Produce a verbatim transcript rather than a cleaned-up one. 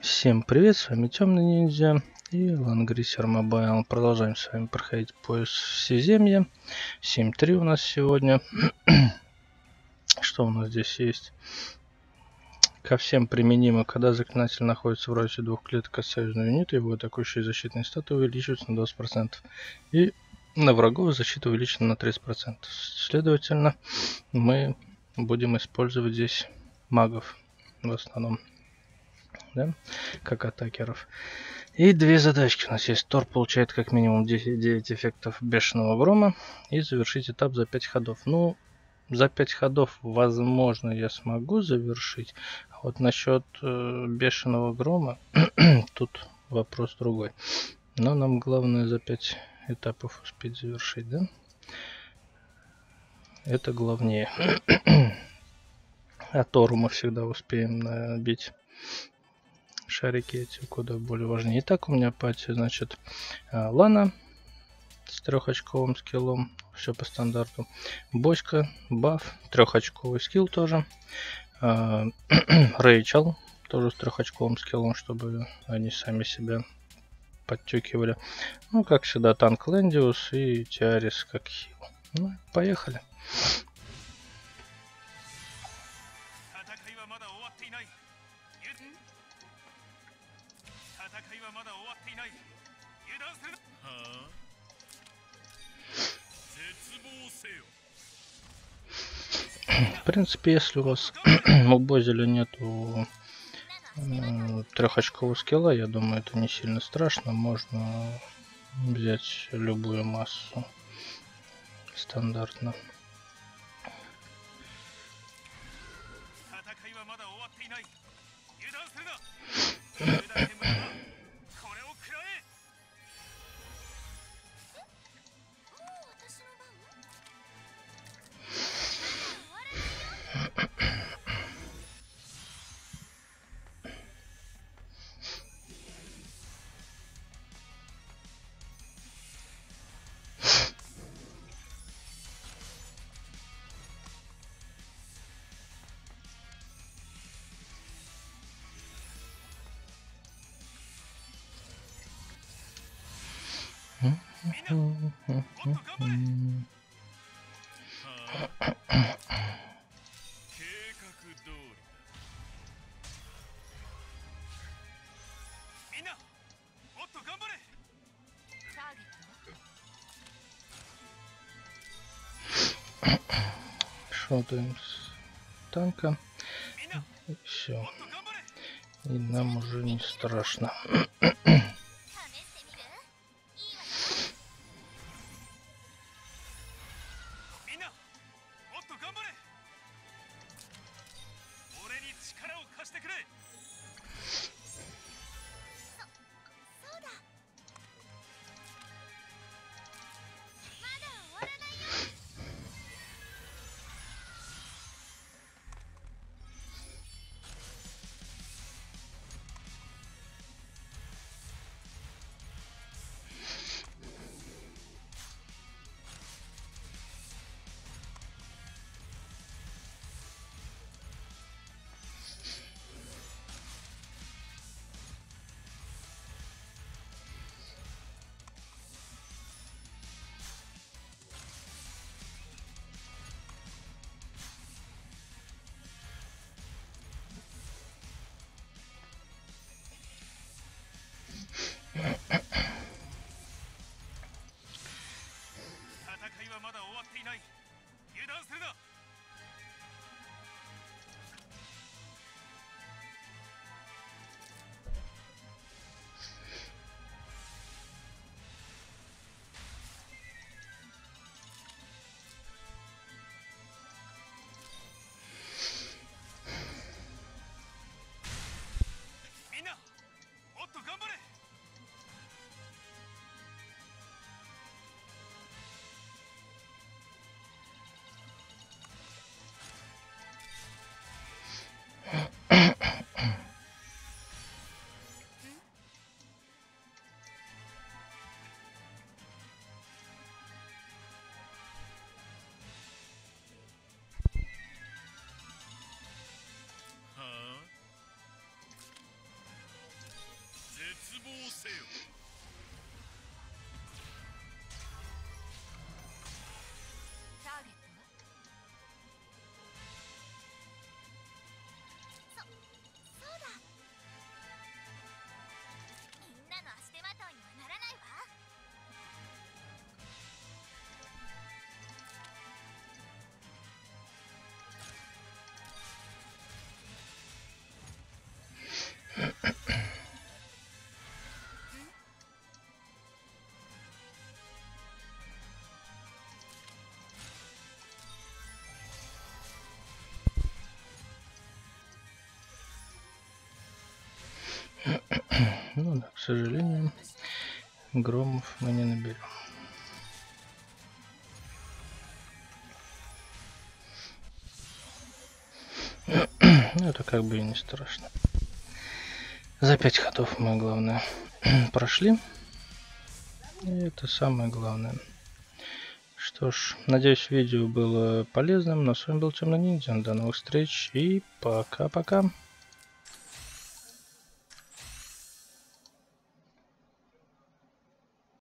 Всем привет, с вами Темный Ниндзя и Лангрисер Мобайл. Продолжаем с вами проходить пояс Всеземья. семь три у нас сегодня. Что у нас здесь есть? Ко всем применимо, когда заклинатель находится в радиусе двух клеток от союзного юнита, его атакующие защитные статы увеличиваются на двадцать процентов. И на врагов защита увеличена на тридцать процентов. Следовательно, мы будем использовать здесь магов в основном. Да, как атакеров. И две задачки у нас есть. Тор получает как минимум десять, девять эффектов бешеного грома и завершить этап за пять ходов. Ну, за пять ходов, возможно, я смогу завершить. А вот насчет э, бешеного грома, тут вопрос другой. Но нам главное за пять этапов успеть завершить, да? Это главнее. А Тору мы всегда успеем набить. Шарики эти куда более важнее. Итак, у меня пати, значит, Лана с трехочковым скиллом, все по стандарту. Бочка, баф, трехочковый скилл тоже. Рэйчел тоже с трехочковым скиллом, чтобы они сами себя подтюкивали. Ну, как всегда, танк Лэндиус и Тиарис как хил. Ну, поехали. В принципе, если у вас у Бозеля нету э, трехочкового скилла, я думаю, это не сильно страшно. Можно взять любую массу стандартно. Шотаем с танка. И все. И нам уже не страшно. Ну да, к сожалению, громов мы не наберем. Ну это как бы и не страшно. За пять ходов мы, главное, прошли. И это самое главное. Что ж, надеюсь, видео было полезным. Но с вами был Темный Ниндзя. До новых встреч и пока-пока.